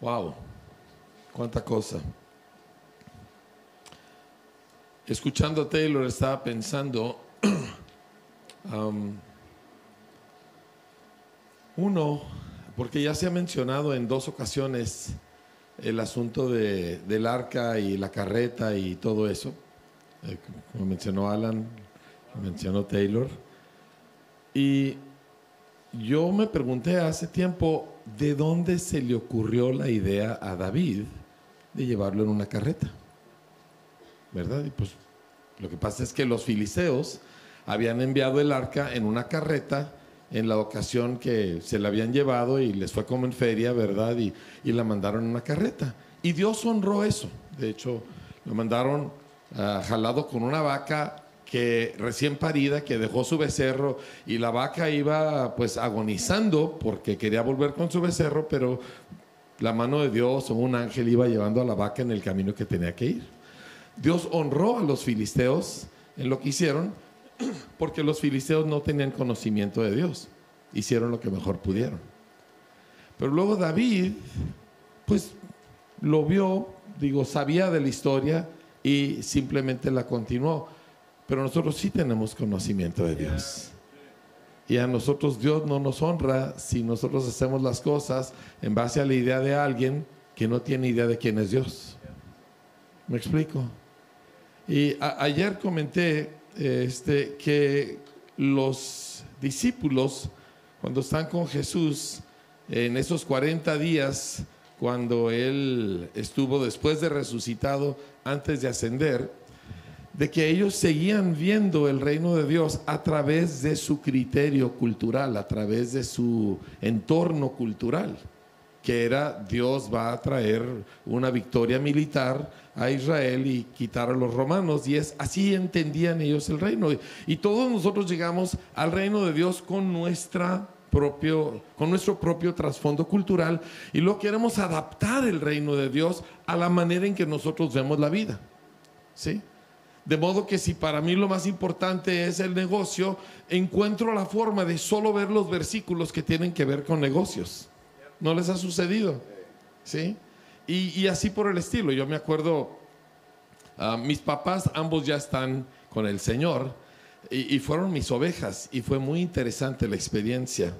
Wow, cuánta cosa. Escuchando a Taylor estaba pensando, porque ya se ha mencionado en 2 ocasiones el asunto del arca y la carreta y todo eso, como mencionó Alan, mencionó Taylor, y yo me pregunté hace tiempo de dónde se le ocurrió la idea a David de llevarlo en una carreta, ¿verdad? Y pues lo que pasa es que los filisteos habían enviado el arca en una carreta en la ocasión que se la habían llevado y les fue como en feria, ¿verdad? Y la mandaron en una carreta. Y Dios honró eso. De hecho, lo mandaron jalado con una vaca que recién parida, que dejó su becerro, y la vaca iba pues agonizando porque quería volver con su becerro, pero la mano de Dios o un ángel iba llevando a la vaca en el camino que tenía que ir. Dios honró a los filisteos en lo que hicieron, porque los filisteos no tenían conocimiento de Dios, hicieron lo que mejor pudieron. Pero luego David pues lo vio, sabía de la historia y simplemente la continuó. Pero nosotros sí tenemos conocimiento de Dios, y a nosotros Dios no nos honra si nosotros hacemos las cosas en base a la idea de alguien que no tiene idea de quién es Dios. ¿Me explico? Y ayer comenté que los discípulos, cuando están con Jesús en esos 40 días, cuando Él estuvo después de resucitado, antes de ascender, de que ellos seguían viendo el reino de Dios a través de su criterio cultural, a través de su entorno cultural, que era: Dios va a traer una victoria militar a Israel y quitar a los romanos, y así entendían ellos el reino. Y todos nosotros llegamos al reino de Dios con nuestro propio trasfondo cultural, y luego queremos adaptar el reino de Dios a la manera en que nosotros vemos la vida, ¿sí? De modo que si para mí lo más importante es el negocio, encuentro la forma de solo ver los versículos que tienen que ver con negocios. ¿No les ha sucedido? ¿Sí? Y así por el estilo. Yo me acuerdo, mis papás ambos ya están con el Señor, y fueron mis ovejas, y fue muy interesante la experiencia.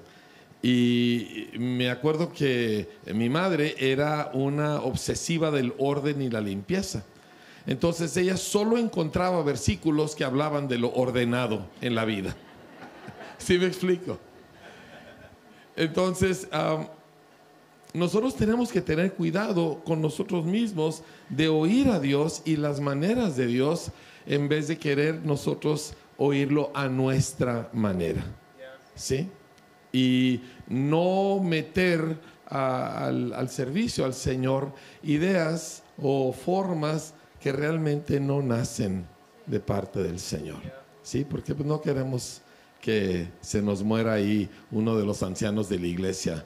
Y me acuerdo que mi madre era una obsesiva del orden y la limpieza. Entonces ella solo encontraba versículos que hablaban de lo ordenado en la vida. ¿Sí me explico? Entonces nosotros tenemos que tener cuidado con nosotros mismos de oír a Dios y las maneras de Dios, en vez de querer nosotros oírlo a nuestra manera, ¿sí? Y no meter al servicio al Señor ideas o formas que realmente no nacen de parte del Señor, ¿sí? Porque pues no queremos que se nos muera ahí uno de los ancianos de la iglesia,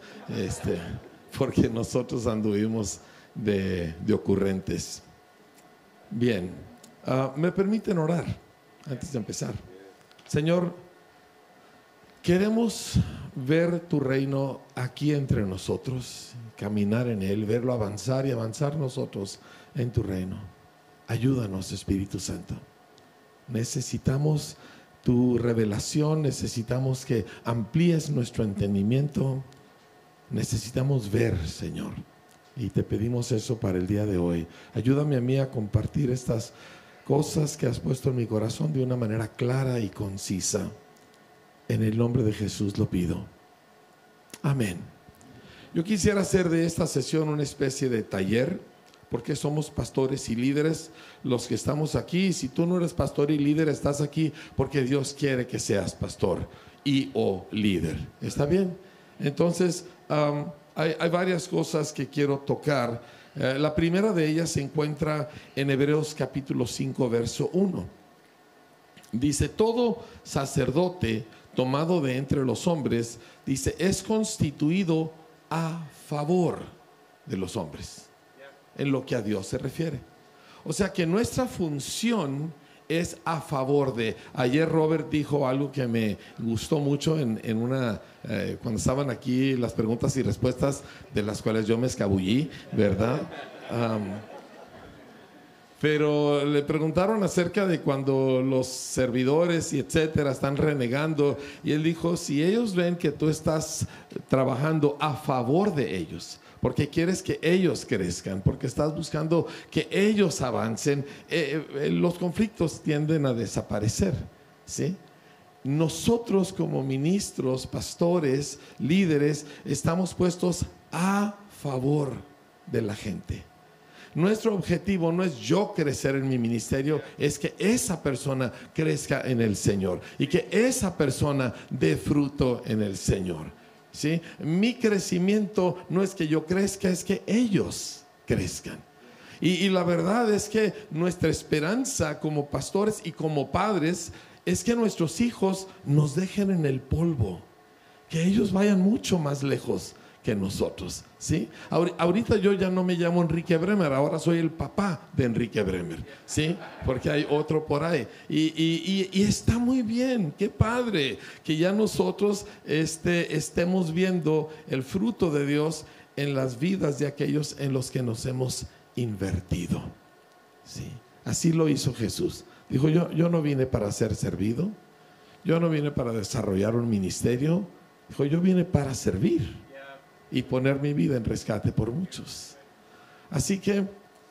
porque nosotros anduvimos de ocurrentes. Bien, ¿me permiten orar antes de empezar? Señor, queremos ver tu reino aquí entre nosotros, caminar en él, verlo avanzar y avanzar nosotros en tu reino. Ayúdanos, Espíritu Santo. Necesitamos tu revelación, necesitamos que amplíes nuestro entendimiento, necesitamos ver, Señor, y te pedimos eso para el día de hoy. Ayúdame a mí a compartir estas cosas que has puesto en mi corazón de una manera clara y concisa. En el nombre de Jesús lo pido. Amén. Yo quisiera hacer de esta sesión una especie de taller, porque somos pastores y líderes los que estamos aquí. Si tú no eres pastor y líder, estás aquí porque Dios quiere que seas pastor y o líder. ¿Está bien? Entonces, hay varias cosas que quiero tocar. La primera de ellas se encuentra en Hebreos capítulo 5, verso 1. Dice: todo sacerdote tomado de entre los hombres, dice, es constituido a favor de los hombres, en lo que a Dios se refiere. O sea que nuestra función es a favor de. Ayer Robert dijo algo que me gustó mucho cuando estaban aquí las preguntas y respuestas, de las cuales yo me escabullí, ¿verdad? Pero le preguntaron acerca de cuando los servidores y etcétera están renegando, y él dijo, si ellos ven que tú estás trabajando a favor de ellos, porque quieres que ellos crezcan, porque estás buscando que ellos avancen, los conflictos tienden a desaparecer, ¿sí? Nosotros como ministros, pastores, líderes, estamos puestos a favor de la gente. Nuestro objetivo no es yo crecer en mi ministerio, es que esa persona crezca en el Señor y que esa persona dé fruto en el Señor, ¿sí? Mi crecimiento no es que yo crezca, es que ellos crezcan. Y la verdad es que nuestra esperanza como pastores y como padres es que nuestros hijos nos dejen en el polvo, que ellos vayan mucho más lejos que nosotros, ¿sí? Ahorita yo ya no me llamo Enrique Bremer, ahora soy el papá de Enrique Bremer, ¿sí? Porque hay otro por ahí. Y está muy bien, qué padre que ya nosotros estemos viendo el fruto de Dios en las vidas de aquellos en los que nos hemos invertido, ¿sí? Así lo hizo Jesús. Dijo, yo no vine para ser servido, yo no vine para desarrollar un ministerio. Dijo, yo vine para servir y poner mi vida en rescate por muchos. Así que,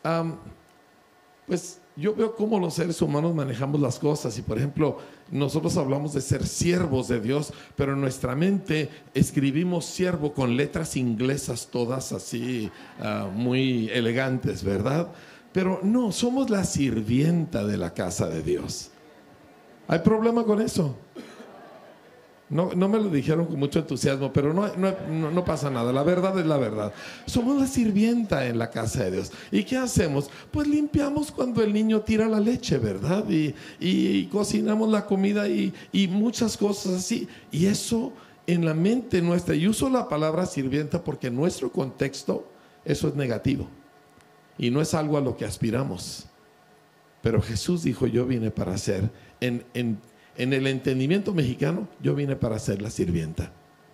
pues yo veo cómo los seres humanos manejamos las cosas. Y por ejemplo, nosotros hablamos de ser siervos de Dios, pero en nuestra mente escribimos siervo con letras inglesas todas así, muy elegantes, ¿verdad? Pero no, somos la sirvienta de la casa de Dios. ¿Hay problema con eso? No me lo dijeron con mucho entusiasmo, pero no pasa nada. La verdad es la verdad. Somos la sirvienta en la casa de Dios. ¿Y qué hacemos? Pues limpiamos cuando el niño tira la leche, ¿verdad? Y cocinamos la comida y muchas cosas así. Y eso en la mente nuestra, y uso la palabra sirvienta porque en nuestro contexto eso es negativo y no es algo a lo que aspiramos. Pero Jesús dijo, yo vine para ser en el entendimiento mexicano, yo vine para ser la sirvienta.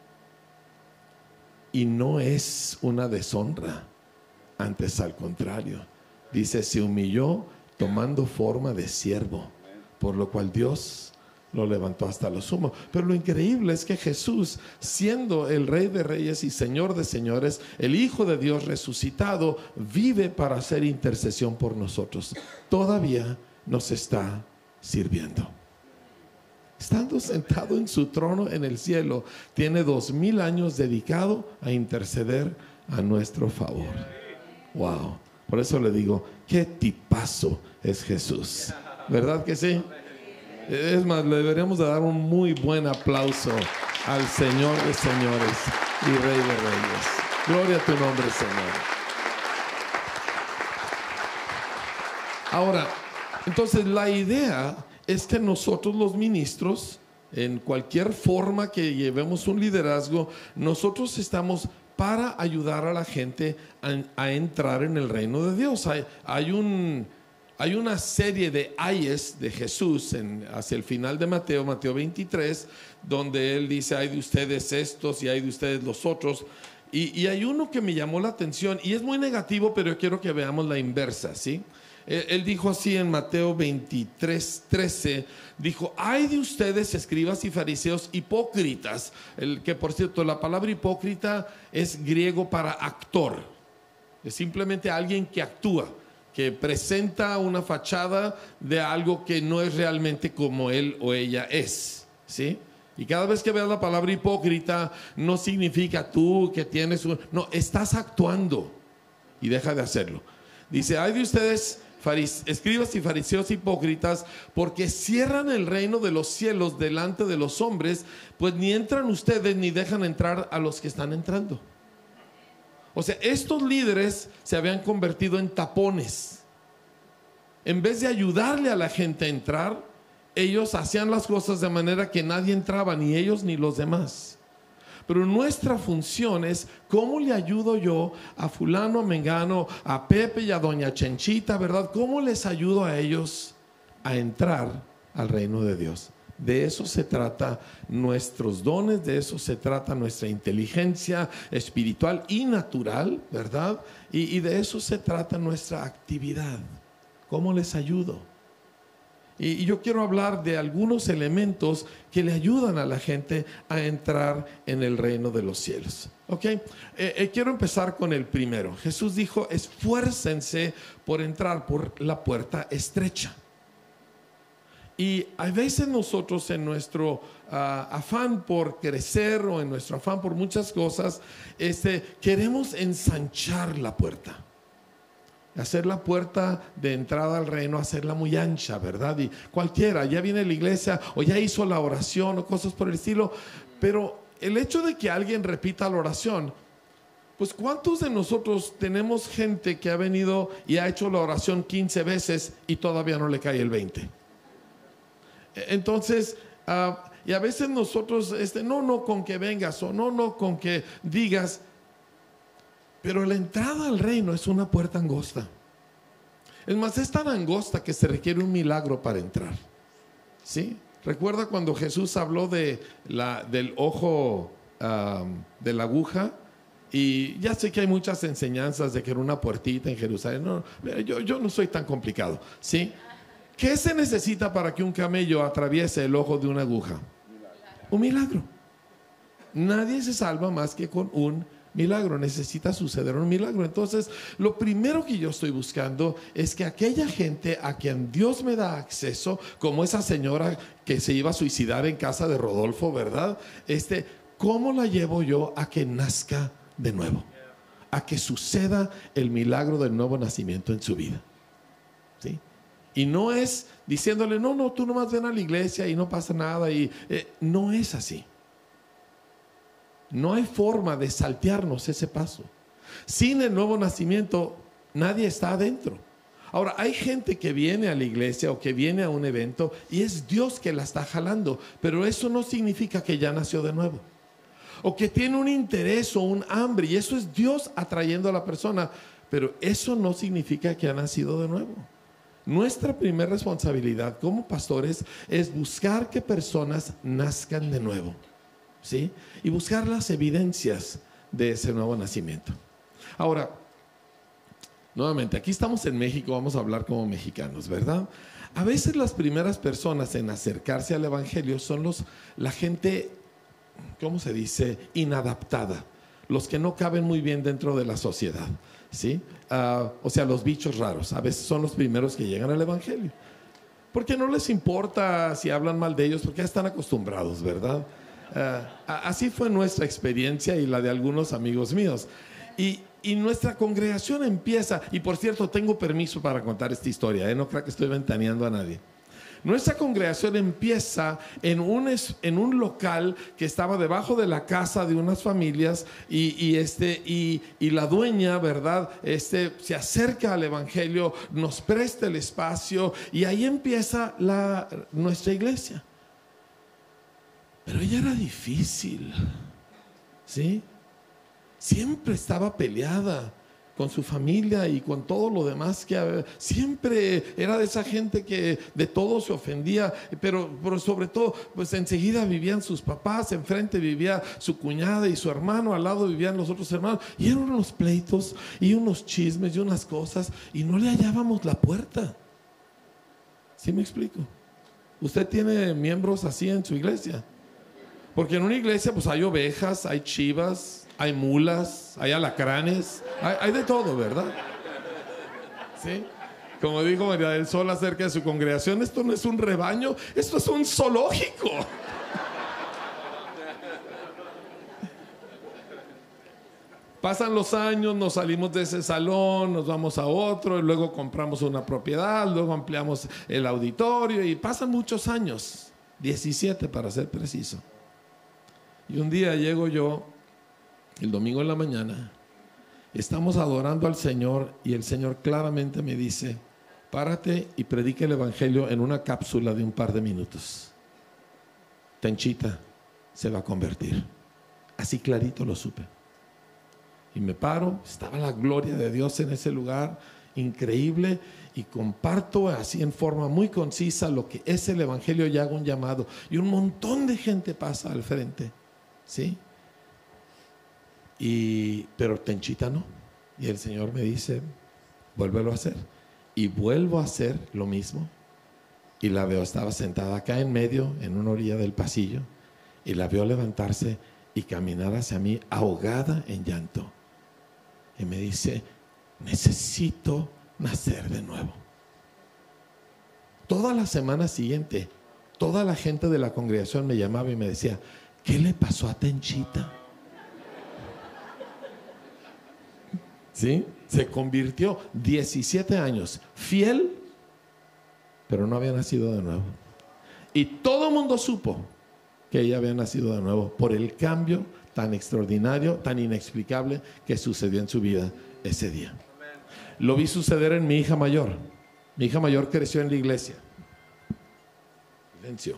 Y no es una deshonra, antes al contrario. Dice, se humilló tomando forma de siervo, por lo cual Dios lo levantó hasta lo sumo. Pero lo increíble es que Jesús, siendo el Rey de Reyes y Señor de Señores, el Hijo de Dios resucitado, vive para hacer intercesión por nosotros. Todavía nos está sirviendo. Estando sentado en su trono en el cielo, tiene 2000 años dedicado a interceder a nuestro favor. Wow. Por eso le digo, qué tipazo es Jesús. ¿Verdad que sí? Es más, le deberíamos de dar un muy buen aplauso al Señor de señores y Rey de reyes. Gloria a tu nombre, Señor. Ahora, entonces la idea es que nosotros los ministros, en cualquier forma que llevemos un liderazgo, nosotros estamos para ayudar a la gente a entrar en el reino de Dios. Hay una serie de ayes de Jesús hacia el final de Mateo 23, donde él dice, hay de ustedes estos y hay de ustedes los otros. Y hay uno que me llamó la atención y es muy negativo, pero yo quiero que veamos la inversa, ¿sí? Él dijo así en Mateo 23:13, dijo, hay de ustedes escribas y fariseos hipócritas, que por cierto la palabra hipócrita es griego para actor, es simplemente alguien que actúa, que presenta una fachada de algo que no es realmente como él o ella es, ¿sí? Y cada vez que veas la palabra hipócrita, no significa tú que tienes no, estás actuando y deja de hacerlo. Dice, hay de ustedes escribas y fariseos hipócritas, porque cierran el reino de los cielos delante de los hombres, pues ni entran ustedes ni dejan entrar a los que están entrando. O sea, estos líderes se habían convertido en tapones. En vez de ayudarle a la gente a entrar, ellos hacían las cosas de manera que nadie entraba, ni ellos ni los demás. Pero nuestra función es, ¿cómo le ayudo yo a fulano, a mengano, a Pepe y a doña Chenchita, verdad? ¿Cómo les ayudo a ellos a entrar al reino de Dios. De eso se trata nuestros dones, de eso se trata nuestra inteligencia espiritual y natural, ¿verdad? Y de eso se trata nuestra actividad. ¿Cómo les ayudo? Y yo quiero hablar de algunos elementos que le ayudan a la gente a entrar en el reino de los cielos. ¿Ok? Quiero empezar con el primero. Jesús dijo, esfuércense por entrar por la puerta estrecha. Y a veces nosotros en nuestro afán por crecer o en nuestro afán por muchas cosas, queremos ensanchar la puerta. Hacer la puerta de entrada al reino, hacerla muy ancha, ¿verdad? Y cualquiera, ya viene a la iglesia o ya hizo la oración o cosas por el estilo. Pero el hecho de que alguien repita la oración, pues ¿cuántos de nosotros tenemos gente que ha venido y ha hecho la oración 15 veces y todavía no le cae el 20? Entonces, y a veces nosotros, no con que vengas o no con que digas, pero la entrada al reino es una puerta angosta. Es más, es tan angosta que se requiere un milagro para entrar. ¿Sí? Recuerda cuando Jesús habló del ojo de la aguja. Y ya sé que hay muchas enseñanzas de que era una puertita en Jerusalén. No, yo no soy tan complicado. ¿Sí? ¿Qué se necesita para que un camello atraviese el ojo de una aguja? Un milagro. Nadie se salva más que con un milagro. Necesita suceder un milagro. Entonces, lo primero que yo estoy buscando es que aquella gente a quien Dios me da acceso, como esa señora que se iba a suicidar en casa de Rodolfo, ¿verdad? ¿Cómo la llevo yo a que nazca de nuevo? A que suceda el milagro del nuevo nacimiento en su vida. ¿Sí? Y no es diciéndole, no, tú nomás ven a la iglesia y no pasa nada. No es así. No hay forma de saltearnos ese paso. Sin el nuevo nacimiento, nadie está adentro. Ahora, hay gente que viene a la iglesia o que viene a un evento y es Dios que la está jalando, pero eso no significa que ya nació de nuevo. O que tiene un interés o un hambre, y eso es Dios atrayendo a la persona, pero eso no significa que ha nacido de nuevo. Nuestra primera responsabilidad como pastores es buscar que personas nazcan de nuevo, ¿sí? Y buscar las evidencias de ese nuevo nacimiento. Ahora, nuevamente, aquí estamos en México, vamos a hablar como mexicanos, ¿verdad? A veces las primeras personas en acercarse al evangelio son la gente, ¿cómo se dice? Inadaptada, los que no caben muy bien dentro de la sociedad, ¿sí? O sea, los bichos raros, a veces son los primeros que llegan al evangelio, porque no les importa si hablan mal de ellos, porque ya están acostumbrados, ¿verdad? Así fue nuestra experiencia y la de algunos amigos míos. Y nuestra congregación empieza, y por cierto, tengo permiso para contar esta historia, no creo que estoy ventaneando a nadie. Nuestra congregación empieza en un local que estaba debajo de la casa de unas familias y la dueña, ¿verdad? Se acerca al evangelio, nos presta el espacio y ahí empieza nuestra iglesia. Pero ella era difícil, ¿sí? Siempre estaba peleada con su familia y con todo lo demás que siempre era de esa gente que de todo se ofendía, pero sobre todo, pues enseguida vivían sus papás, enfrente vivía su cuñada y su hermano, al lado vivían los otros hermanos, y eran unos pleitos y unos chismes y unas cosas, y no le hallábamos la puerta. ¿Sí me explico? ¿Usted tiene miembros así en su iglesia? Porque en una iglesia pues hay ovejas, hay chivas, hay mulas, hay alacranes, hay de todo, ¿verdad? ¿Sí? Como dijo María del Sol acerca de su congregación, esto no es un rebaño, esto es un zoológico. Pasan los años, nos salimos de ese salón, nos vamos a otro, y luego compramos una propiedad, luego ampliamos el auditorio y pasan muchos años, 17 para ser preciso. Y un día llego yo, el domingo en la mañana, estamos adorando al Señor y el Señor claramente me dice, párate y predica el evangelio en una cápsula de un par de minutos. Tenchita se va a convertir. Así clarito lo supe. Y me paro, estaba la gloria de Dios en ese lugar increíble y comparto así en forma muy concisa lo que es el evangelio y hago un llamado. Y un montón de gente pasa al frente, ¿sí? Pero Tenchita no. Y el Señor me dice, vuélvelo a hacer. Y vuelvo a hacer lo mismo. Y la veo, estaba sentada acá en medio, en una orilla del pasillo. Y la veo levantarse y caminar hacia mí, ahogada en llanto. Y me dice, necesito nacer de nuevo. Toda la semana siguiente, toda la gente de la congregación me llamaba y me decía, ¿qué le pasó a Tenchita? ¿Sí? Se convirtió 17 años, fiel, pero no había nacido de nuevo. Y todo el mundo supo que ella había nacido de nuevo por el cambio tan extraordinario, tan inexplicable que sucedió en su vida ese día. Lo vi suceder en mi hija mayor. Mi hija mayor creció en la iglesia. Silencio.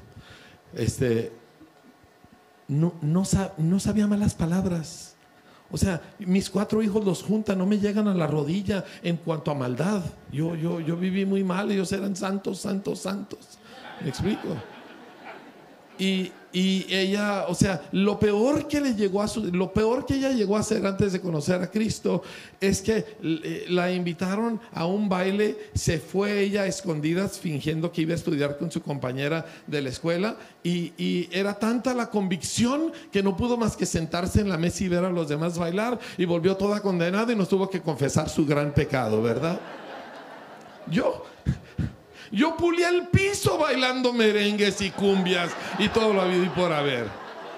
No sabía malas palabras. O sea, mis 4 hijos los juntan, no me llegan a la rodilla en cuanto a maldad. Yo viví muy mal, ellos eran santos, santos, santos. ¿Me explico? Y ella, o sea, lo peor que ella llegó a hacer antes de conocer a Cristo es que la invitaron a un baile, se fue ella a escondidas fingiendo que iba a estudiar con su compañera de la escuela y era tanta la convicción que no pudo más que sentarse en la mesa y ver a los demás bailar y volvió toda condenada y nos tuvo que confesar su gran pecado, ¿verdad? Yo pulía el piso bailando merengues y cumbias y todo lo habido y por haber.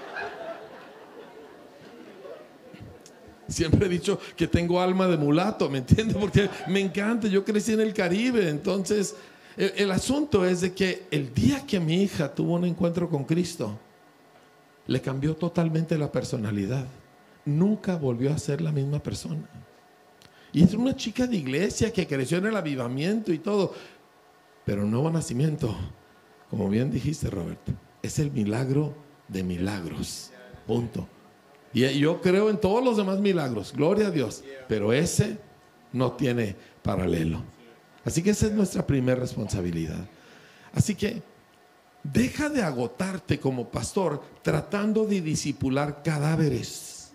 Siempre he dicho que tengo alma de mulato, ¿me entiendes? Porque me encanta, yo crecí en el Caribe. Entonces, el asunto es de que el día que mi hija tuvo un encuentro con Cristo, le cambió totalmente la personalidad. Nunca volvió a ser la misma persona. Y es una chica de iglesia que creció en el avivamiento y todo. Pero un nuevo nacimiento, como bien dijiste, Roberto, es el milagro de milagros. Punto. Y yo creo en todos los demás milagros, gloria a Dios, pero ese no tiene paralelo. Así que esa es nuestra primera responsabilidad. Así que deja de agotarte como pastor tratando de discipular cadáveres.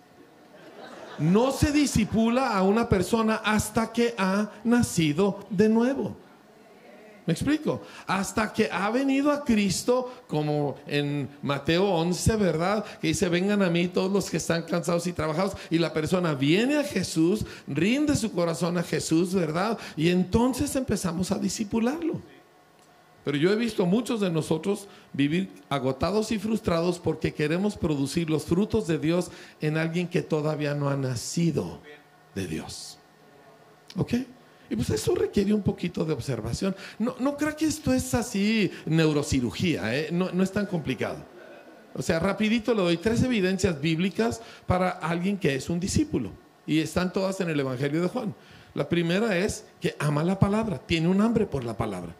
No se discipula a una persona hasta que ha nacido de nuevo. ¿Me explico? Hasta que ha venido a Cristo, como en Mateo 11, ¿verdad? Que dice, vengan a mí todos los que están cansados y trabajados. Y la persona viene a Jesús, rinde su corazón a Jesús, ¿verdad? Y entonces empezamos a discipularlo. Pero yo he visto muchos de nosotros vivir agotados y frustrados porque queremos producir los frutos de Dios en alguien que todavía no ha nacido de Dios. ¿Ok? Y pues eso requiere un poquito de observación. No creo que esto es así neurocirugía, ¿eh? No es tan complicado. O sea, rapidito le doy 3 evidencias bíblicas para alguien que es un discípulo. Y están todas en el Evangelio de Juan. La primera es que ama la palabra, tiene un hambre por la palabra.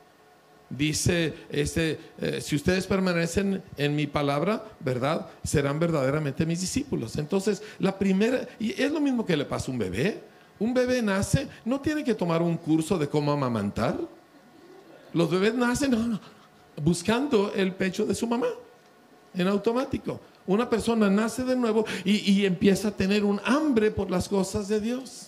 Dice, si ustedes permanecen en mi palabra, ¿verdad? Serán verdaderamente mis discípulos. Entonces, la primera, y es lo mismo que le pasa a un bebé. Un bebé nace, no tiene que tomar un curso de cómo amamantar. Los bebés nacen buscando el pecho de su mamá, en automático. Una persona nace de nuevo y empieza a tener un hambre por las cosas de Dios.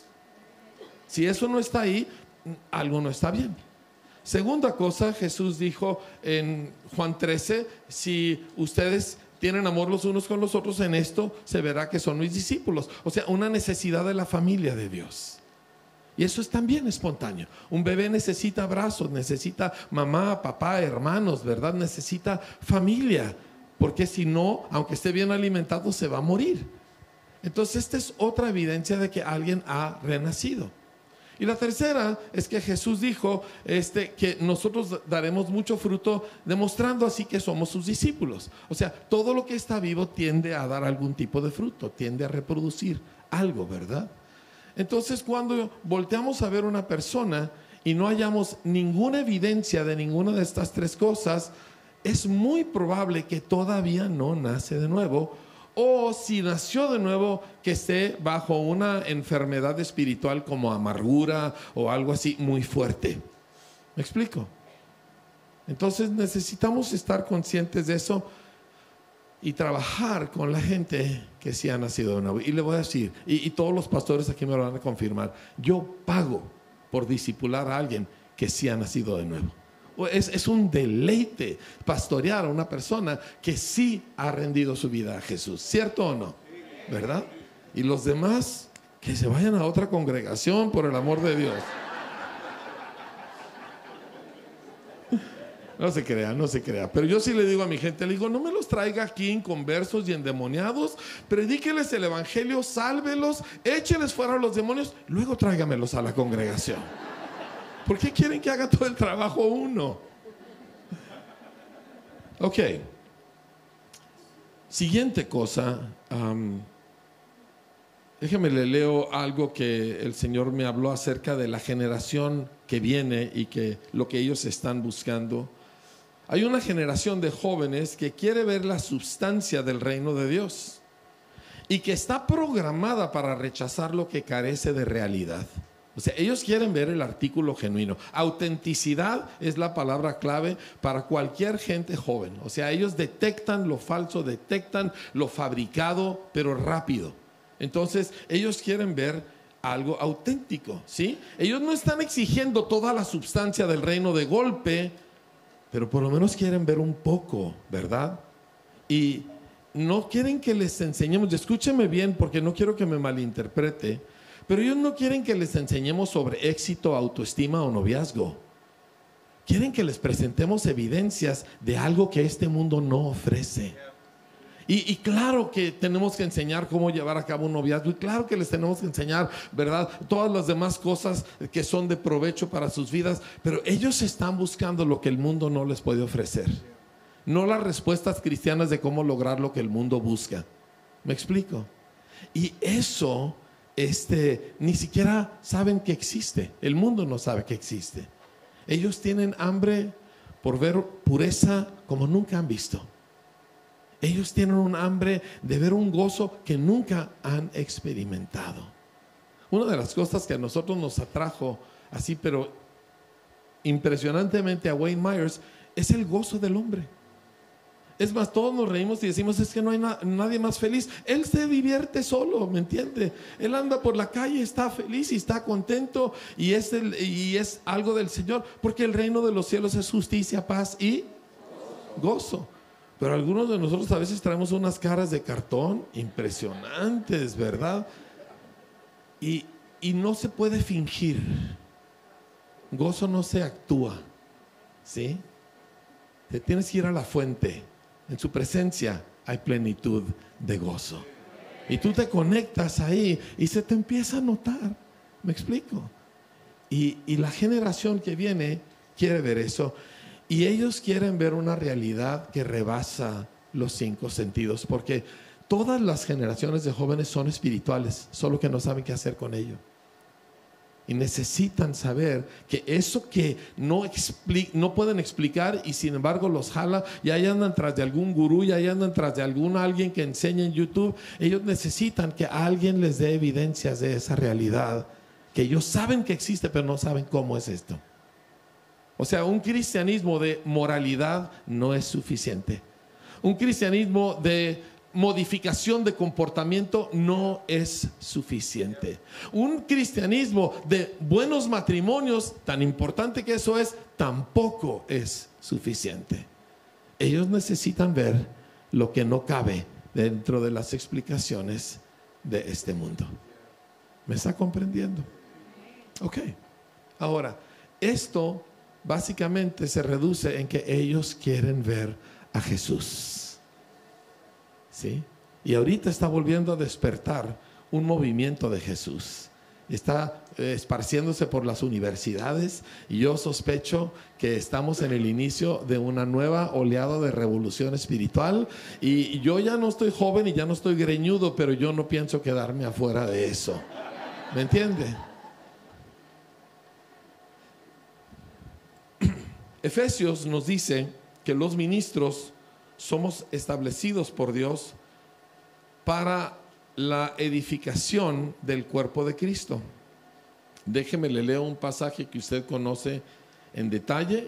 Si eso no está ahí, algo no está bien. Segunda cosa, Jesús dijo en Juan 13, si ustedes tienen amor los unos con los otros, en esto se verá que son mis discípulos. O sea, una necesidad de la familia de Dios. Y eso es también espontáneo. Un bebé necesita abrazos, necesita mamá, papá, hermanos, ¿verdad? Necesita familia, porque si no, aunque esté bien alimentado, se va a morir. Entonces, esta es otra evidencia de que alguien ha renacido. Y la tercera es que Jesús dijo que nosotros daremos mucho fruto, demostrando así que somos sus discípulos. O sea, todo lo que está vivo tiende a dar algún tipo de fruto, tiende a reproducir algo, ¿verdad? Entonces, cuando volteamos a ver una persona y no hallamos ninguna evidencia de ninguna de estas 3 cosas, es muy probable que todavía no nace de nuevo, o si nació de nuevo, que esté bajo una enfermedad espiritual como amargura o algo así muy fuerte. ¿Me explico? Entonces necesitamos estar conscientes de eso y trabajar con la gente que sí ha nacido de nuevo. Y le voy a decir, y todos los pastores aquí me lo van a confirmar, yo pago por discipular a alguien que sí ha nacido de nuevo. Es un deleite pastorear a una persona que sí ha rendido su vida a Jesús, ¿cierto o no? ¿Verdad? Y los demás que se vayan a otra congregación, por el amor de Dios. No se crea, no se crea. Pero yo sí le digo a mi gente, le digo, no me los traiga aquí inconversos y endemoniados, predíqueles el evangelio, sálvelos, écheles fuera a los demonios, luego tráigamelos a la congregación. ¿Por qué quieren que haga todo el trabajo uno? Ok. Siguiente cosa. Déjeme le leo algo que el Señor me habló acerca de la generación que viene y que lo que ellos están buscando. Hay una generación de jóvenes que quiere ver la sustancia del reino de Dios y que está programada para rechazar lo que carece de realidad. O sea, ellos quieren ver el artículo genuino. Autenticidad es la palabra clave para cualquier gente joven. O sea, ellos detectan lo falso, detectan lo fabricado, pero rápido. Entonces, ellos quieren ver algo auténtico, ¿sí? Ellos no están exigiendo toda la sustancia del reino de golpe, pero por lo menos quieren ver un poco, ¿verdad? Y no quieren que les enseñemos, escúcheme bien porque no quiero que me malinterprete, pero ellos no quieren que les enseñemos sobre éxito, autoestima o noviazgo. Quieren que les presentemos evidencias de algo que este mundo no ofrece. Y claro que tenemos que enseñar cómo llevar a cabo un noviazgo, y claro que les tenemos que enseñar, ¿verdad?, todas las demás cosas que son de provecho para sus vidas, pero ellos están buscando lo que el mundo no les puede ofrecer, no las respuestas cristianas de cómo lograr lo que el mundo busca. ¿Me explico? Y eso ni siquiera saben que existe. El mundo no sabe que existe. Ellos tienen hambre por ver pureza como nunca han visto. Ellos tienen un hambre de ver un gozo que nunca han experimentado. Una de las cosas que a nosotros nos atrajo así, pero impresionantemente a Wayne Myers, es el gozo del hombre. Es más, todos nos reímos y decimos, es que no hay nadie más feliz. Él se divierte solo, ¿me entiende? Él anda por la calle, está feliz y está contento y es algo del Señor, porque el reino de los cielos es justicia, paz y gozo. Pero algunos de nosotros a veces traemos unas caras de cartón impresionantes, ¿verdad? Y no se puede fingir. Gozo no se actúa, ¿sí? Te tienes que ir a la fuente. En su presencia hay plenitud de gozo. Y tú te conectas ahí y se te empieza a notar. ¿Me explico? Y la generación que viene quiere ver eso. Y ellos quieren ver una realidad que rebasa los 5 sentidos. Porque todas las generaciones de jóvenes son espirituales, solo que no saben qué hacer con ello. Y necesitan saber que eso que no pueden explicar y sin embargo los jala, y ahí andan tras de algún gurú, y ahí andan tras de alguien que enseña en YouTube. Ellos necesitan que alguien les dé evidencias de esa realidad, que ellos saben que existe, pero no saben cómo es esto. O sea, un cristianismo de moralidad no es suficiente. Un cristianismo de modificación de comportamiento no es suficiente. Un cristianismo de buenos matrimonios, tan importante que eso es, tampoco es suficiente. Ellos necesitan ver lo que no cabe dentro de las explicaciones de este mundo. ¿Me está comprendiendo? Ok. Ahora, esto básicamente se reduce en que ellos quieren ver a Jesús. ¿Sí? Y ahorita está volviendo a despertar un movimiento de Jesús. Está esparciéndose por las universidades, y yo sospecho que estamos en el inicio de una nueva oleada de revolución espiritual. Y yo ya no estoy joven y ya no estoy greñudo, pero yo no pienso quedarme afuera de eso. ¿Me entiende? Efesios nos dice que los ministros somos establecidos por Dios para la edificación del cuerpo de Cristo. Déjeme, le leo un pasaje que usted conoce en detalle,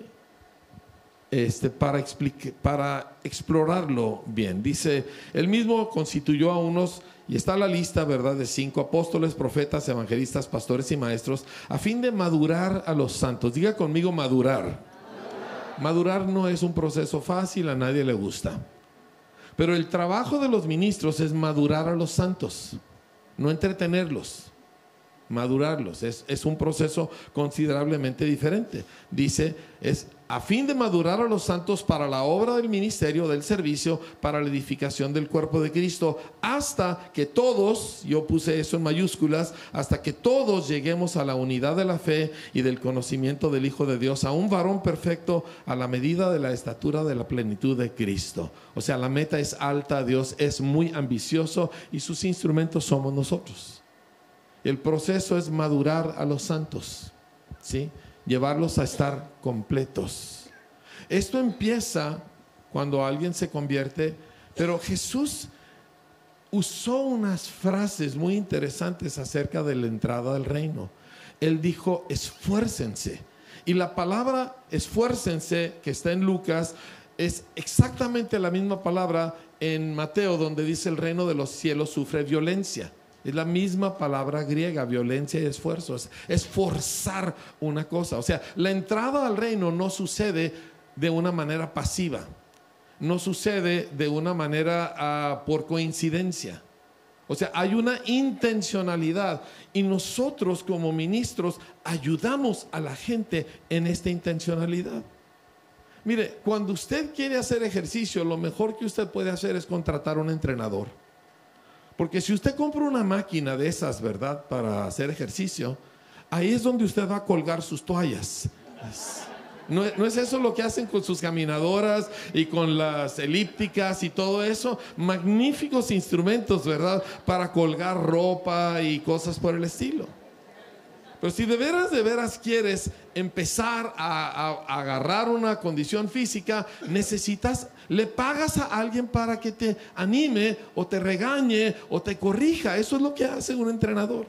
para explorarlo bien. Dice, él mismo constituyó a unos, y está la lista, ¿verdad?, de 5 apóstoles, profetas, evangelistas, pastores y maestros, a fin de madurar a los santos. Diga conmigo, madurar. Madurar no es un proceso fácil, a nadie le gusta. Pero el trabajo de los ministros es madurar a los santos, no entretenerlos. Madurarlos, es un proceso considerablemente diferente. Dice, es a fin de madurar a los santos para la obra del ministerio, del servicio, para la edificación del cuerpo de Cristo, hasta que todos, yo puse eso en mayúsculas, hasta que todos lleguemos a la unidad de la fe y del conocimiento del Hijo de Dios, a un varón perfecto, a la medida de la estatura de la plenitud de Cristo. O sea, la meta es alta, Dios es muy ambicioso y sus instrumentos somos nosotros. El proceso es madurar a los santos, ¿sí? Llevarlos a estar completos. Esto empieza cuando alguien se convierte, pero Jesús usó unas frases muy interesantes acerca de la entrada del reino. Él dijo, esfuércense. Y la palabra esfuércense, que está en Lucas, es exactamente la misma palabra en Mateo, donde dice el reino de los cielos sufre violencia. Es la misma palabra griega, violencia y esfuerzo. Es forzar una cosa. O sea, la entrada al reino no sucede de una manera pasiva. No sucede de una manera por coincidencia. O sea, hay una intencionalidad. Y nosotros como ministros ayudamos a la gente en esta intencionalidad. Mire, cuando usted quiere hacer ejercicio, lo mejor que usted puede hacer es contratar un entrenador. Porque si usted compra una máquina de esas, ¿verdad?, para hacer ejercicio, ahí es donde usted va a colgar sus toallas. ¿No es eso lo que hacen con sus caminadoras y con las elípticas y todo eso? Magníficos instrumentos, ¿verdad?, para colgar ropa y cosas por el estilo. Pero si de veras quieres empezar a agarrar una condición física, le pagas a alguien para que te anime o te regañe o te corrija. Eso es lo que hace un entrenador.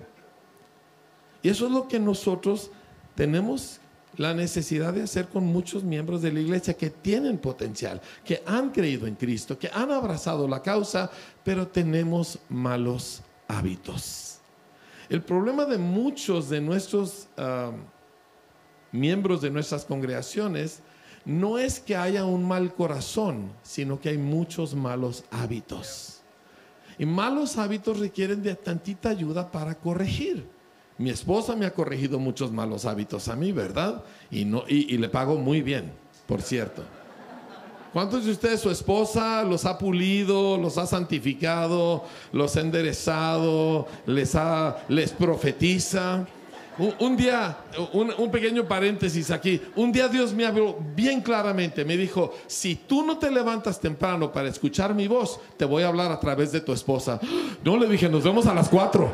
Y eso es lo que nosotros tenemos la necesidad de hacer con muchos miembros de la iglesia que tienen potencial, que han creído en Cristo, que han abrazado la causa, pero tenemos malos hábitos. El problema de muchos de nuestros miembros de nuestras congregaciones no es que haya un mal corazón, sino que hay muchos malos hábitos. Y malos hábitos requieren de tantita ayuda para corregir. Mi esposa me ha corregido muchos malos hábitos a mí, ¿verdad? Y le pago muy bien, por cierto. ¿Cuántos de ustedes, su esposa, los ha pulido, los ha santificado, los ha enderezado, les profetiza? Un día, un pequeño paréntesis aquí, un día Dios me habló bien claramente, me dijo, si tú no te levantas temprano para escuchar mi voz, te voy a hablar a través de tu esposa. No, le dije, nos vemos a las 4.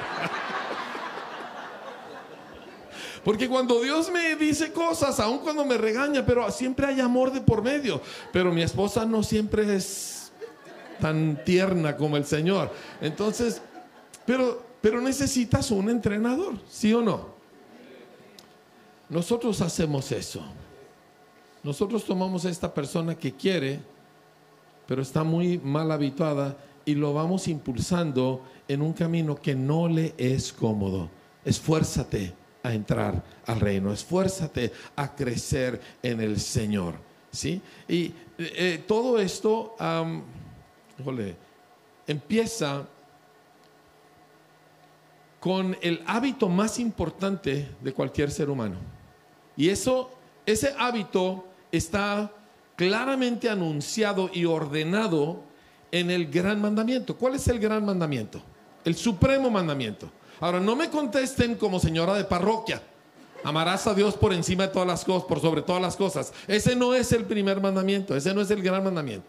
Porque cuando Dios me dice cosas, aun cuando me regaña, pero siempre hay amor de por medio. Pero mi esposa no siempre es tan tierna como el Señor. Entonces, pero necesitas un entrenador, ¿sí o no? Nosotros hacemos eso. Nosotros tomamos a esta persona que quiere, pero está muy mal habituada, y lo vamos impulsando en un camino que no le es cómodo. Esfuérzate a entrar al reino, esfuérzate a crecer en el Señor, ¿sí? Y todo esto empieza con el hábito más importante de cualquier ser humano. Y ese hábito está claramente anunciado y ordenado en el gran mandamiento. ¿Cuál es el gran mandamiento? El supremo mandamiento. Ahora, no me contesten como señora de parroquia. Amarás a Dios por encima de todas las cosas, por sobre todas las cosas. Ese no es el primer mandamiento, ese no es el gran mandamiento.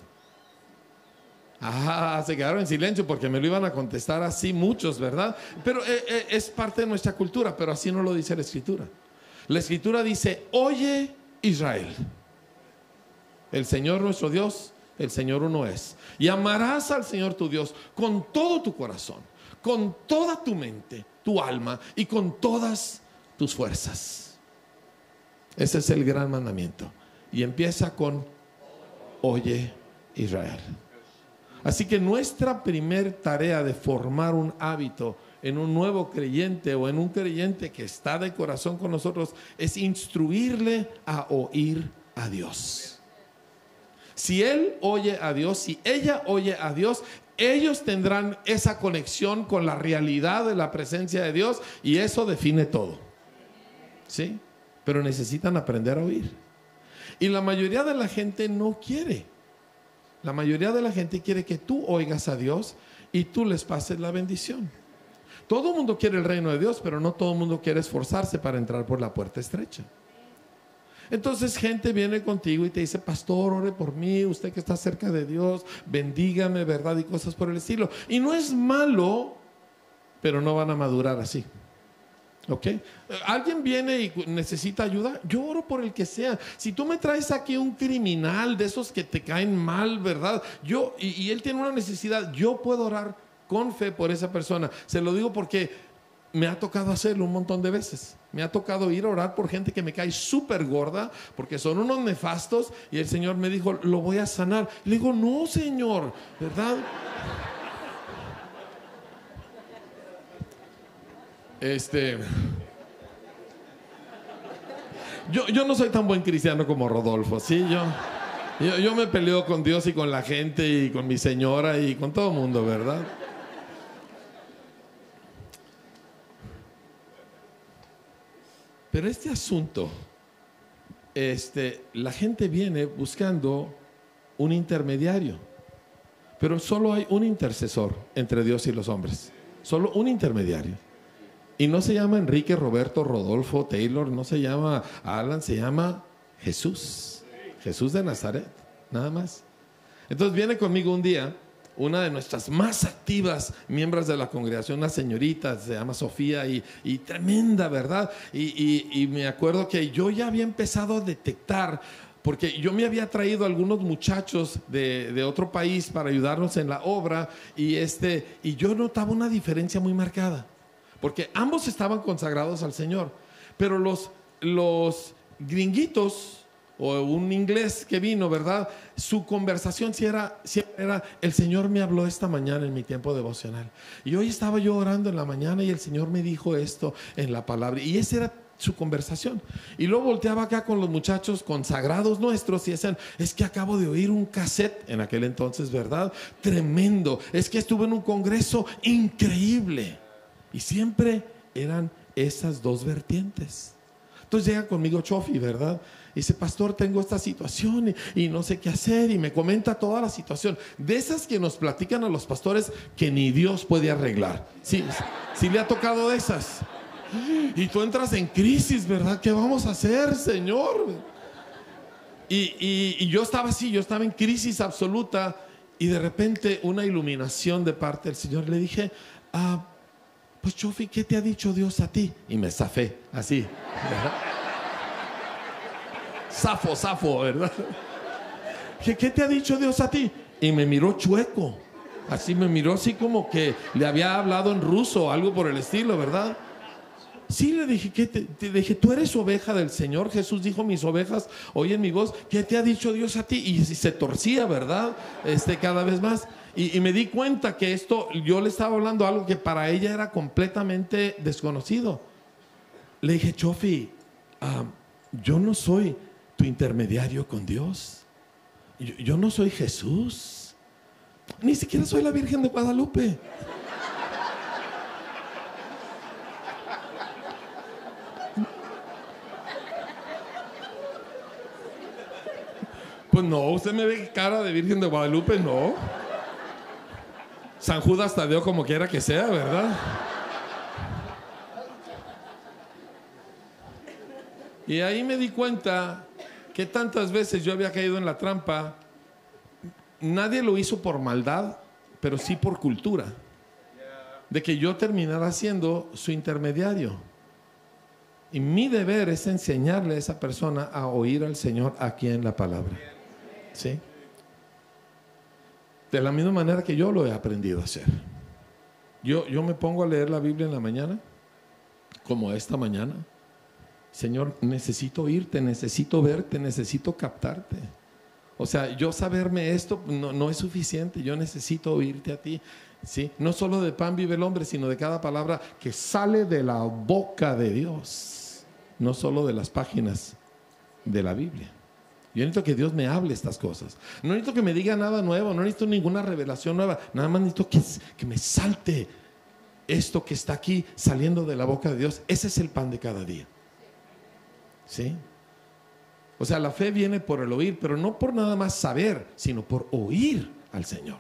Se quedaron en silencio porque me lo iban a contestar así muchos, ¿verdad? Pero es parte de nuestra cultura, pero así no lo dice la Escritura. La Escritura dice, oye Israel, el Señor nuestro Dios el Señor uno es. Y amarás al Señor tu Dios con todo tu corazón, con toda tu mente, tu alma y con todas tus fuerzas. Ese es el gran mandamiento. Y empieza con: oye, Israel. Así que nuestra primer tarea de formar un hábito en un nuevo creyente o en un creyente que está de corazón con nosotros es instruirle a oír a Dios. Si él oye a Dios, si ella oye a Dios, ellos tendrán esa conexión con la realidad de la presencia de Dios y eso define todo. ¿Sí? Pero necesitan aprender a oír. Y la mayoría de la gente no quiere. La mayoría de la gente quiere que tú oigas a Dios y tú les pases la bendición. Todo el mundo quiere el reino de Dios, pero no todo el mundo quiere esforzarse para entrar por la puerta estrecha. Entonces gente viene contigo y te dice: pastor, ore por mí, usted que está cerca de Dios, bendígame, ¿verdad? Y cosas por el estilo. Y no es malo, pero no van a madurar así. ¿Ok? ¿Alguien viene y necesita ayuda? Yo oro por el que sea. Si tú me traes aquí un criminal de esos que te caen mal, ¿verdad? Y él tiene una necesidad, yo puedo orar con fe por esa persona. Se lo digo porque me ha tocado hacerlo un montón de veces. Me ha tocado ir a orar por gente que me cae súper gorda porque son unos nefastos y el Señor me dijo: lo voy a sanar. Le digo: no, Señor, ¿verdad? Yo no soy tan buen cristiano como Rodolfo, ¿sí? Yo me peleo con Dios y con la gente y con mi señora y con todo el mundo, ¿verdad? Pero este asunto, la gente viene buscando un intermediario, pero solo hay un intercesor entre Dios y los hombres, solo un intermediario. Y no se llama Enrique, Roberto, Rodolfo, Taylor, no se llama Alan, se llama Jesús. Jesús de Nazaret, nada más. Entonces viene conmigo un día una de nuestras más activas miembros de la congregación, una señorita, se llama Sofía, y tremenda, ¿verdad? Y me acuerdo que yo ya había empezado a detectar, porque yo me había traído a algunos muchachos de otro país para ayudarnos en la obra, y yo notaba una diferencia muy marcada. Porque ambos estaban consagrados al Señor, pero los gringuitos o un inglés que vino, ¿verdad? Su conversación siempre era: el Señor me habló esta mañana en mi tiempo devocional. Y hoy estaba yo orando en la mañana y el Señor me dijo esto en la palabra. Y esa era su conversación. Y luego volteaba acá con los muchachos consagrados nuestros y decían: es que acabo de oír un cassette en aquel entonces, ¿verdad? Tremendo. Es que estuve en un congreso increíble. Y siempre eran esas dos vertientes. Entonces llega conmigo Chofi, ¿verdad? Y dice: pastor, tengo esta situación y no sé qué hacer. Y me comenta toda la situación. De esas que nos platican a los pastores que ni Dios puede arreglar. Sí, sí le ha tocado de esas. Y tú entras en crisis, ¿verdad? ¿Qué vamos a hacer, Señor? Y yo estaba así, yo estaba en crisis absoluta. Y de repente una iluminación de parte del Señor. Le dije: pues Chofi, ¿qué te ha dicho Dios a ti? Y me zafé, así, ¿verdad? Zafo, ¿verdad? ¿Qué te ha dicho Dios a ti? Y me miró chueco, así me miró así como que le había hablado en ruso o algo por el estilo, ¿verdad? Sí, le dije: te dije, tú eres oveja del Señor. Jesús dijo: mis ovejas oyen mi voz. ¿Qué te ha dicho Dios a ti? Y se torcía, ¿verdad? Cada vez más. Y me di cuenta que esto, yo le estaba hablando algo que para ella era completamente desconocido. Le dije: Chofi, yo no soy tu intermediario con Dios. Yo no soy Jesús. Ni siquiera soy la Virgen de Guadalupe. Pues no, usted me ve cara de Virgen de Guadalupe, no. San Judas Tadeo, como quiera que sea, ¿verdad? Y ahí me di cuenta que tantas veces yo había caído en la trampa. Nadie lo hizo por maldad, pero sí por cultura, de que yo terminara siendo su intermediario. Y mi deber es enseñarle a esa persona a oír al Señor aquí en la palabra. ¿Sí? De la misma manera que yo lo he aprendido a hacer. Yo me pongo a leer la Biblia en la mañana, como esta mañana. Señor, necesito oírte, necesito verte, necesito captarte. O sea, yo saberme esto no es suficiente. Yo necesito oírte a ti, ¿sí? No solo de pan vive el hombre, sino de cada palabra que sale de la boca de Dios. No solo de las páginas de la Biblia. Yo necesito que Dios me hable estas cosas. No necesito que me diga nada nuevo, no necesito ninguna revelación nueva. Nada más necesito que me salte esto que está aquí saliendo de la boca de Dios. Ese es el pan de cada día. ¿Sí? O sea, la fe viene por el oír, pero no por nada más saber, sino por oír al Señor.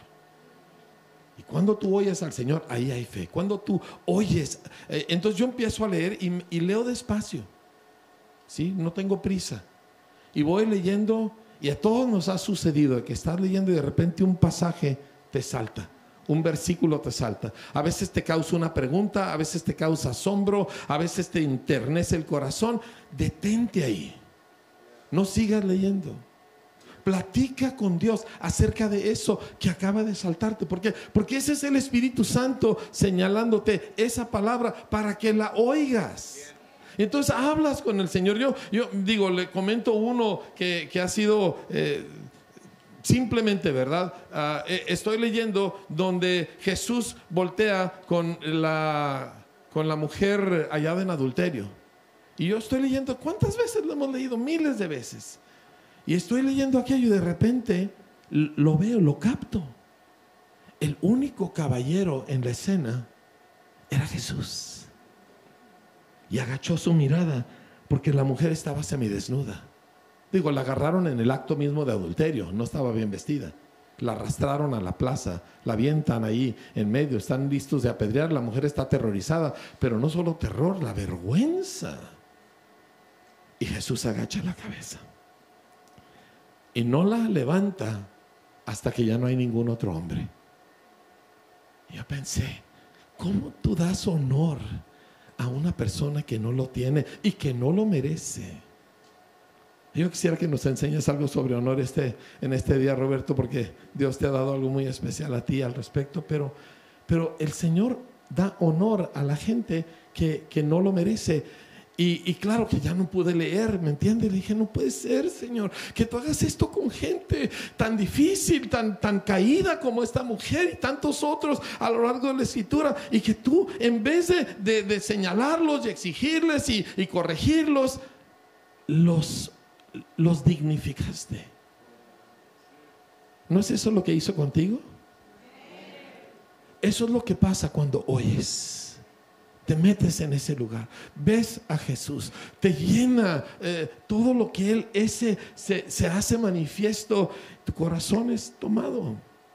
Y cuando tú oyes al Señor, ahí hay fe. Cuando tú oyes, entonces yo empiezo a leer y leo despacio. ¿Sí? No tengo prisa. Y voy leyendo, y a todos nos ha sucedido que estás leyendo y de repente un pasaje te salta, un versículo te salta. A veces te causa una pregunta, a veces te causa asombro, a veces te enternece el corazón. Detente ahí, no sigas leyendo. Platica con Dios acerca de eso que acaba de saltarte. ¿Por qué? Porque ese es el Espíritu Santo señalándote esa palabra para que la oigas. Entonces hablas con el Señor. Yo digo, le comento uno que ha sido simplemente, ¿verdad? Estoy leyendo donde Jesús voltea con la mujer hallada en adulterio. Y yo estoy leyendo, ¿cuántas veces lo hemos leído? Miles de veces. Y estoy leyendo aquello y de repente lo veo, lo capto. El único caballero en la escena era Jesús. Y agachó su mirada porque la mujer estaba semidesnuda. Digo, la agarraron en el acto mismo de adulterio, no estaba bien vestida. La arrastraron a la plaza, la avientan ahí en medio, están listos de apedrear. La mujer está aterrorizada, pero no solo terror, la vergüenza. Y Jesús agacha la cabeza y no la levanta hasta que ya no hay ningún otro hombre. Y yo pensé, ¿cómo tú das honor a una persona que no lo tiene y que no lo merece? Yo quisiera que nos enseñes algo sobre honor en este día, Roberto, porque Dios te ha dado algo muy especial a ti al respecto, pero el Señor da honor a la gente que no lo merece. Y claro que ya no pude leer, ¿me entiendes? Le dije, no puede ser, Señor, que tú hagas esto con gente tan difícil, tan caída como esta mujer y tantos otros a lo largo de la Escritura, y que tú, en vez de señalarlos y exigirles y corregirlos, los dignificaste. ¿No es eso lo que hizo contigo? Eso es lo que pasa cuando oyes. Te metes en ese lugar, ves a Jesús, te llena todo lo que Él se hace manifiesto, tu corazón es tomado.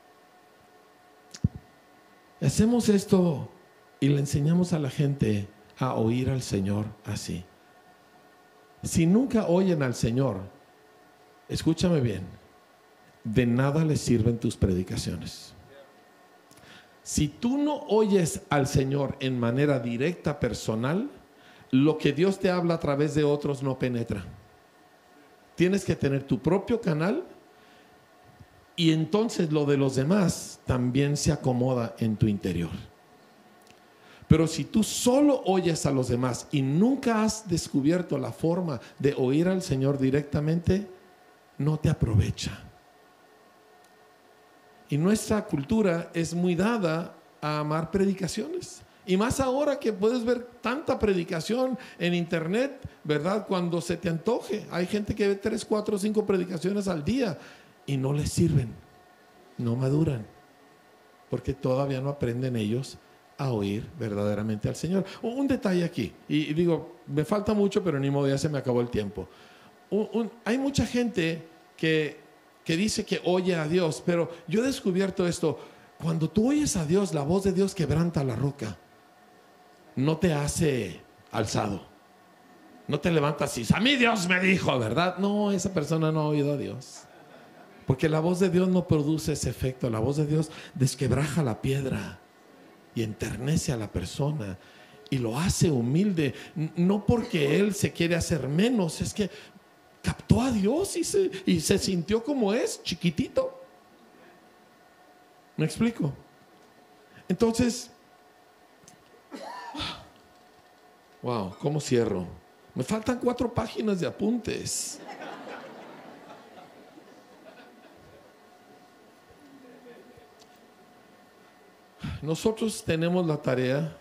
Hacemos esto y le enseñamos a la gente a oír al Señor así. Si nunca oyen al Señor, escúchame bien, de nada les sirven tus predicaciones. Si tú no oyes al Señor en manera directa, personal, lo que Dios te habla a través de otros no penetra. Tienes que tener tu propio canal y entonces lo de los demás también se acomoda en tu interior. Pero si tú solo oyes a los demás y nunca has descubierto la forma de oír al Señor directamente, no te aprovecha. Y nuestra cultura es muy dada a amar predicaciones. Y más ahora que puedes ver tanta predicación en internet, ¿verdad? Cuando se te antoje. Hay gente que ve 3, 4, 5 predicaciones al día y no les sirven, no maduran, porque todavía no aprenden ellos a oír verdaderamente al Señor. Un detalle aquí, y digo, me falta mucho, pero ni modo, ya se me acabó el tiempo. Hay mucha gente que dice que oye a Dios, pero yo he descubierto esto: cuando tú oyes a Dios, la voz de Dios quebranta la roca, no te hace alzado, no te levantas y a mí Dios me dijo, ¿verdad? No, esa persona no ha oído a Dios, porque la voz de Dios no produce ese efecto. La voz de Dios desquebraja la piedra y enternece a la persona y lo hace humilde, no porque él se quiere hacer menos, es que captó a Dios y se sintió como es, chiquitito. ¿Me explico? Entonces, wow, ¿cómo cierro? Me faltan 4 páginas de apuntes. Nosotros tenemos la tarea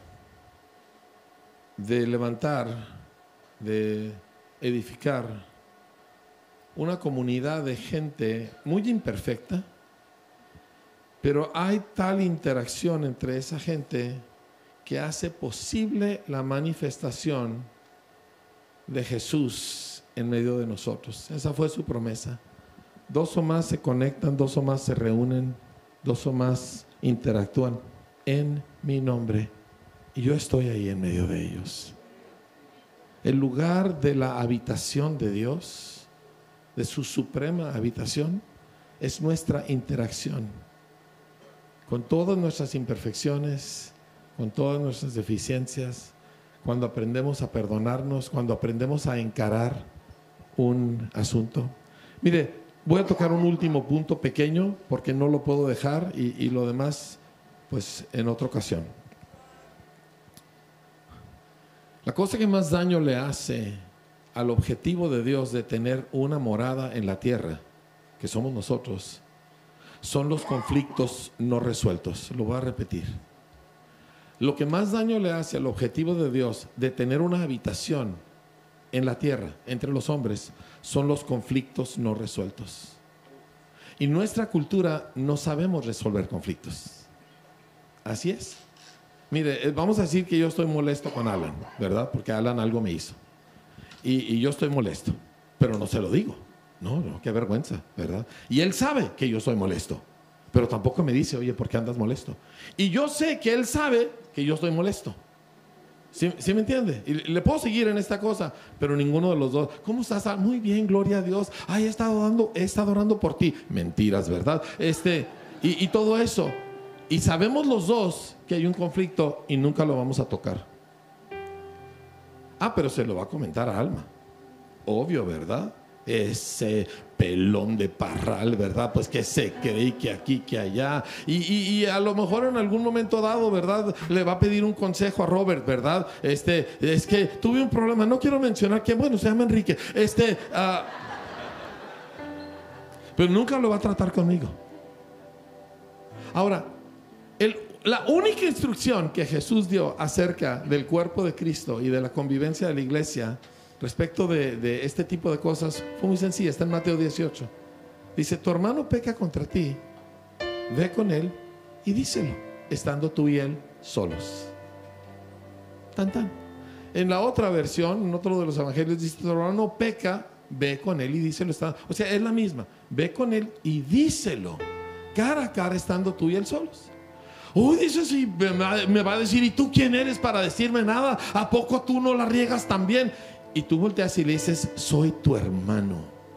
de levantar, de edificar una comunidad de gente muy imperfecta, pero hay tal interacción entre esa gente que hace posible la manifestación de Jesús en medio de nosotros. Esa fue su promesa. 2 o más se conectan, 2 o más se reúnen, 2 o más interactúan en mi nombre, y yo estoy ahí en medio de ellos. El lugar de la habitación de Dios, de su suprema habitación, es nuestra interacción con todas nuestras imperfecciones, con todas nuestras deficiencias, cuando aprendemos a perdonarnos, cuando aprendemos a encarar un asunto. Mire, voy a tocar un último punto pequeño porque no lo puedo dejar, y lo demás pues en otra ocasión. La cosa que más daño le hace al objetivo de Dios de tener una morada en la tierra, que somos nosotros, son los conflictos no resueltos. Lo voy a repetir. Lo que más daño le hace al objetivo de Dios de tener una habitación en la tierra entre los hombres son los conflictos no resueltos. Y nuestra cultura no sabemos resolver conflictos. Así es. Mire, vamos a decir que yo estoy molesto con Alan, ¿verdad? Porque Alan algo me hizo. Y yo estoy molesto, pero no se lo digo. No, qué vergüenza, ¿verdad? Y él sabe que yo soy molesto, pero tampoco me dice, oye, ¿por qué andas molesto? Y yo sé que él sabe que yo estoy molesto. ¿Sí me entiende? Y le puedo seguir en esta cosa, pero ninguno de los dos. ¿Cómo estás? Muy bien, gloria a Dios. Ay, he estado orando por ti. Mentiras, ¿verdad? Y todo eso. Y sabemos los dos que hay un conflicto y nunca lo vamos a tocar. Pero se lo va a comentar a Alma. Obvio, ¿verdad? Ese pelón de Parral, ¿verdad? Pues que se cree que aquí, que allá. Y a lo mejor en algún momento dado, ¿verdad? Le va a pedir un consejo a Robert, ¿verdad? Es que tuve un problema. No quiero mencionar quién. Bueno, se llama Enrique. Pero nunca lo va a tratar conmigo. Ahora, la única instrucción que Jesús dio acerca del cuerpo de Cristo y de la convivencia de la iglesia respecto de este tipo de cosas fue muy sencilla. Está en Mateo 18. Dice: tu hermano peca contra ti, ve con él y díselo, estando tú y él solos. Tan tan. En la otra versión, en otro de los evangelios, dice: tu hermano peca, ve con él y díselo. O sea, es la misma. Ve con él y díselo, cara a cara, estando tú y él solos. Uy, dice, sí, me va a decir: ¿y tú quién eres para decirme nada? ¿A poco tú no la riegas también? Y tú volteas y le dices: soy tu hermano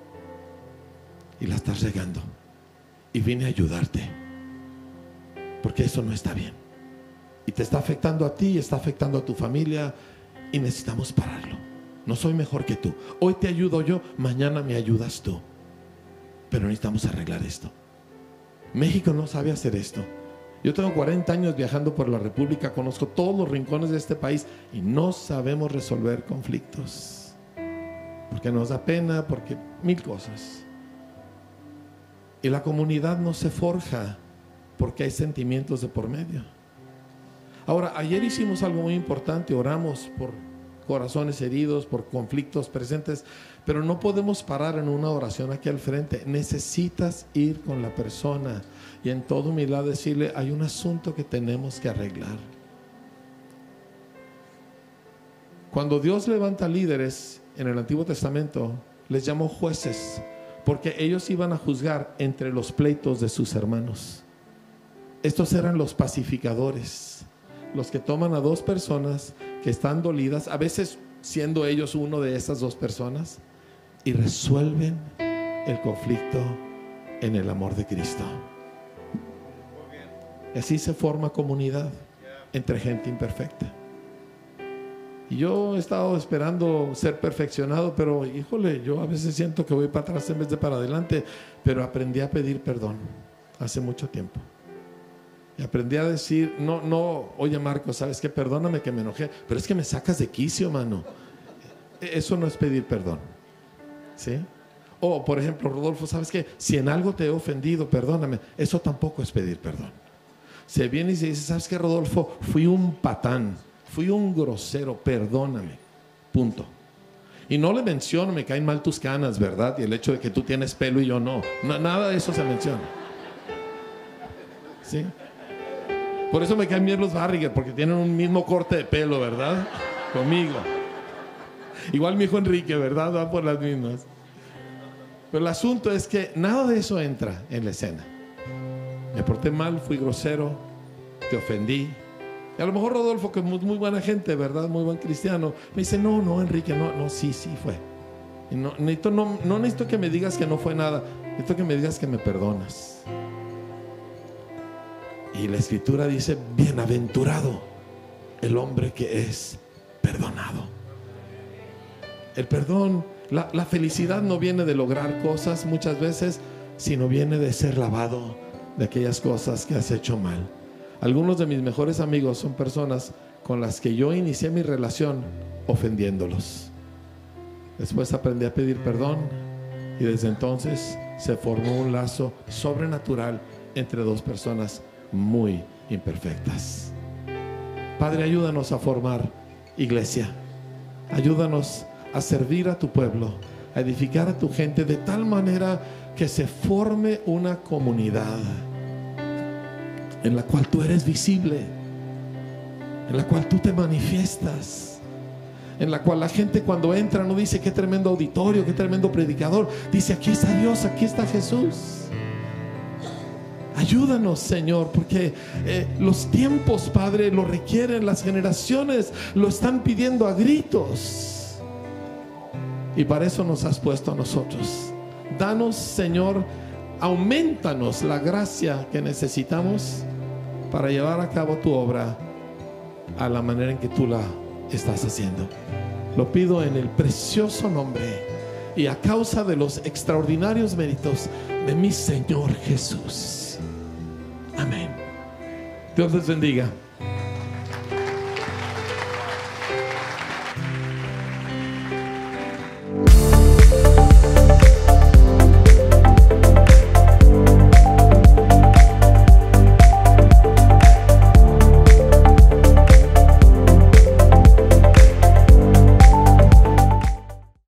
y la estás regando y vine a ayudarte, porque eso no está bien y te está afectando a ti y está afectando a tu familia, y necesitamos pararlo. No soy mejor que tú. Hoy te ayudo yo, mañana me ayudas tú, pero necesitamos arreglar esto. México no sabe hacer esto. Yo tengo 40 años viajando por la República, conozco todos los rincones de este país y no sabemos resolver conflictos. Porque nos da pena, porque 1000 cosas. Y la comunidad no se forja porque hay sentimientos de por medio. Ahora, ayer hicimos algo muy importante, oramos por corazones heridos, por conflictos presentes, pero no podemos parar en una oración aquí al frente. Necesitas ir con la persona y en toda humildad decirle: hay un asunto que tenemos que arreglar. Cuando Dios levanta líderes en el Antiguo Testamento, les llamó jueces, porque ellos iban a juzgar entre los pleitos de sus hermanos. Estos eran los pacificadores, los que toman a 2 personas que están dolidas, a veces siendo ellos uno de esas 2 personas, y resuelven el conflicto en el amor de Cristo. Así se forma comunidad entre gente imperfecta. Y yo he estado esperando ser perfeccionado, pero híjole, yo a veces siento que voy para atrás en vez de para adelante. Pero aprendí a pedir perdón hace mucho tiempo. Y aprendí a decir, no, oye Marco, ¿sabes qué? Perdóname que me enojé, pero es que me sacas de quicio, mano. Eso no es pedir perdón, ¿sí? O, por ejemplo, Rodolfo, ¿sabes qué? Si en algo te he ofendido, perdóname. Eso tampoco es pedir perdón. Se viene y se dice, ¿sabes qué, Rodolfo? Fui un patán, fui un grosero, perdóname. Punto. Y no le menciono, me caen mal tus canas, ¿verdad? Y el hecho de que tú tienes pelo y yo no. Nada de eso se menciona. ¿Sí? Por eso me caen bien los Barriger, porque tienen un mismo corte de pelo, ¿verdad? Conmigo. Igual mi hijo Enrique, ¿verdad? Va por las mismas. Pero el asunto es que nada de eso entra en la escena. Me porté mal, fui grosero, te ofendí. Y a lo mejor Rodolfo, que es muy buena gente, ¿verdad? Muy buen cristiano, me dice, no, Enrique, no, sí fue. Y no necesito que me digas que no fue nada, necesito que me digas que me perdonas. Y la Escritura dice, bienaventurado el hombre que es perdonado. El perdón, la felicidad no viene de lograr cosas muchas veces, sino viene de ser lavado de aquellas cosas que has hecho mal. Algunos de mis mejores amigos son personas con las que yo inicié mi relación ofendiéndolos. Después aprendí a pedir perdón y desde entonces se formó un lazo sobrenatural entre dos personas muy imperfectas. Padre, ayúdanos a formar iglesia. Ayúdanos a servir a tu pueblo, a edificar a tu gente de tal manera que se forme una comunidad en la cual tú eres visible, en la cual tú te manifiestas, en la cual la gente cuando entra no dice qué tremendo auditorio, qué tremendo predicador, dice aquí está Dios, aquí está Jesús. Ayúdanos, Señor, porque los tiempos, Padre, lo requieren, las generaciones lo están pidiendo a gritos, y para eso nos has puesto a nosotros. Danos, Señor, aumentanos la gracia que necesitamos para llevar a cabo tu obra a la manera en que tú la estás haciendo. Lo pido en el precioso nombre y a causa de los extraordinarios méritos de mi Señor Jesús. Amén. Dios les bendiga.